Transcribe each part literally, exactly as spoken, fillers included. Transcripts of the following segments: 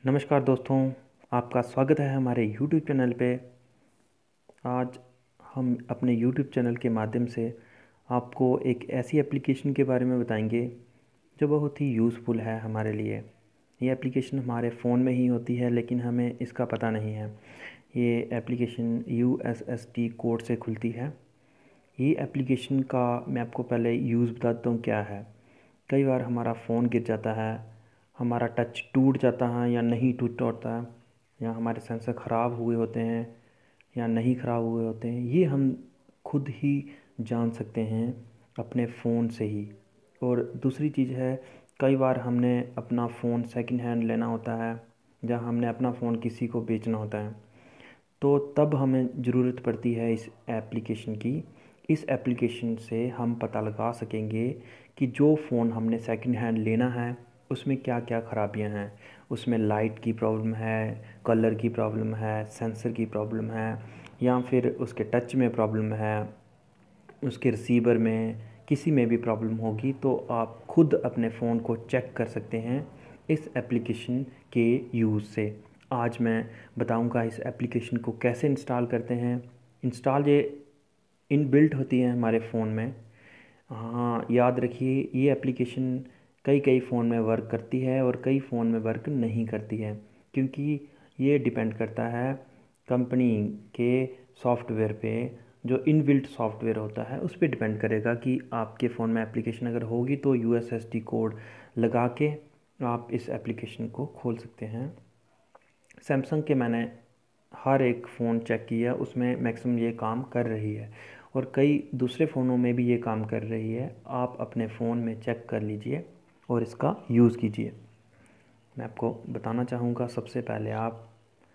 नमस्कार दोस्तों, आपका स्वागत है हमारे यूट्यूब चैनल पे। आज हम अपने यूट्यूब चैनल के माध्यम से आपको एक ऐसी एप्लीकेशन के बारे में बताएंगे जो बहुत ही यूज़फुल है हमारे लिए। ये एप्लीकेशन हमारे फ़ोन में ही होती है लेकिन हमें इसका पता नहीं है। ये application U S S D code से खुलती है। ये एप्लीकेशन का मैं आपको पहले यूज़ बताता हूँ क्या है। कई बार हमारा फ़ोन गिर जाता है, हमारा टच टूट जाता है या नहीं टूट होता है, या हमारे सेंसर ख़राब हुए होते हैं या नहीं ख़राब हुए होते हैं, ये हम खुद ही जान सकते हैं अपने फ़ोन से ही। और दूसरी चीज़ है, कई बार हमने अपना फ़ोन सेकंड हैंड लेना होता है या हमने अपना फ़ोन किसी को बेचना होता है, तो तब हमें ज़रूरत पड़ती है इस एप्लीकेशन की। इस एप्लीकेशन से हम पता लगा सकेंगे कि जो फ़ोन हमने सेकंड हैंड लेना है उसमें क्या क्या ख़राबियां हैं। उसमें लाइट की प्रॉब्लम है, कलर की प्रॉब्लम है, सेंसर की प्रॉब्लम है, या फिर उसके टच में प्रॉब्लम है, उसके रिसीवर में किसी में भी प्रॉब्लम होगी तो आप खुद अपने फ़ोन को चेक कर सकते हैं इस एप्लीकेशन के यूज़ से। आज मैं बताऊंगा इस एप्लीकेशन को कैसे इंस्टॉल करते हैं। इंस्टॉल ये इनबिल्ट होती है हमारे फ़ोन में। हाँ, याद रखिए, ये एप्लीकेशन कई कई फ़ोन में वर्क करती है और कई फ़ोन में वर्क नहीं करती है, क्योंकि ये डिपेंड करता है कंपनी के सॉफ्टवेयर पे। जो इनबिल्ट सॉफ्टवेयर होता है उस पर डिपेंड करेगा कि आपके फ़ोन में एप्लीकेशन अगर होगी तो U S S D code लगा के आप इस एप्लीकेशन को खोल सकते हैं। सैमसंग के मैंने हर एक फ़ोन चेक किया, उसमें मैक्सिमम ये काम कर रही है और कई दूसरे फ़ोनों में भी ये काम कर रही है। आप अपने फ़ोन में चेक कर लीजिए और इसका यूज़ कीजिए। मैं आपको बताना चाहूँगा, सबसे पहले आप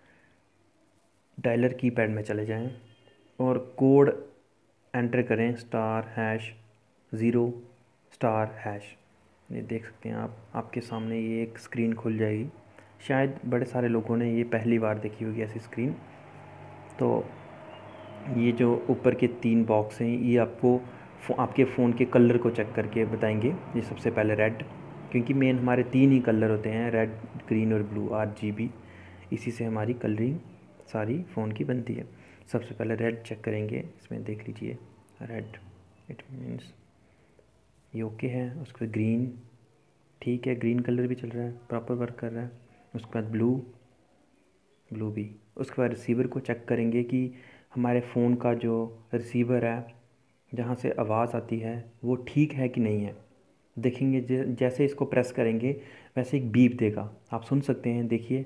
डायलर कीपैड में चले जाएं और कोड एंटर करें, star hash zero star hash. ये देख सकते हैं आप, आपके सामने ये एक स्क्रीन खुल जाएगी। शायद बड़े सारे लोगों ने ये पहली बार देखी होगी ऐसी स्क्रीन। तो ये जो ऊपर के तीन बॉक्स हैं ये आपको आपके फ़ोन के कलर को चेक करके बताएंगे। ये सबसे पहले रेड, क्योंकि मेन हमारे तीन ही कलर होते हैं, रेड, ग्रीन और ब्लू, आर जी बी। इसी से हमारी कलरिंग सारी फ़ोन की बनती है। सबसे पहले रेड चेक करेंगे, इसमें देख लीजिए रेड, इट मीन्स ये ओके है। उसके बाद ग्रीन, ठीक है, ग्रीन कलर भी चल रहा है, प्रॉपर वर्क कर रहा है। उसके बाद ब्लू, ब्लू भी। उसके बाद रिसीवर को चेक करेंगे कि हमारे फ़ोन का जो रिसीवर है जहाँ से आवाज़ आती है वो ठीक है कि नहीं है। देखेंगे जैसे इसको प्रेस करेंगे वैसे एक बीप देगा, आप सुन सकते हैं, देखिए।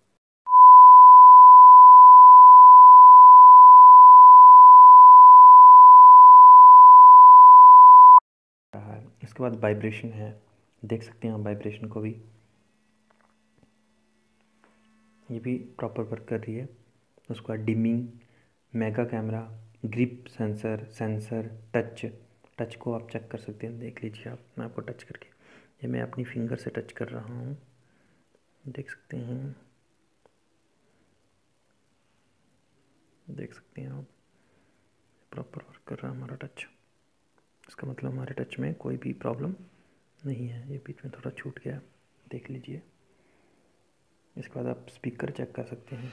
रहा है। इसके बाद वाइब्रेशन है, देख सकते हैं आप वाइब्रेशन को भी, ये भी प्रॉपर वर्क कर रही है। उसके बाद dimming, mega camera, grip sensor, sensor touch, touch को आप चेक कर सकते हैं, देख लीजिए आप। मैं आपको टच करके, ये मैं अपनी फिंगर से टच कर रहा हूँ, देख सकते हैं, देख सकते हैं आप, प्रॉपर वर्क कर रहा है हमारा टच। इसका मतलब हमारे टच में कोई भी प्रॉब्लम नहीं है। ये बीच में थोड़ा छूट गया, देख लीजिए। इसके बाद आप स्पीकर चेक कर सकते हैं,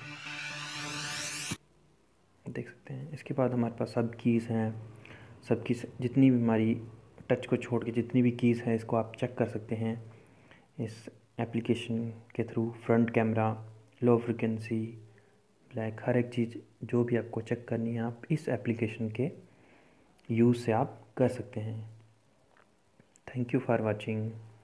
देख सकते हैं। इसके बाद हमारे पास सब कीज़ हैं, सब कीज़ जितनी भी हमारी टच को छोड़ के जितनी भी कीज़ हैं इसको आप चेक कर सकते हैं इस एप्लीकेशन के through. Front camera, low frequency, black, हर एक चीज़ जो भी आपको चेक करनी है आप इस एप्लीकेशन के यूज़ से आप कर सकते हैं। Thank you for watching.